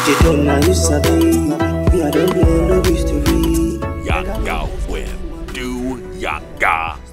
What you do now, you sabi. Me, I don't know no history. Yangawin, do Yanga.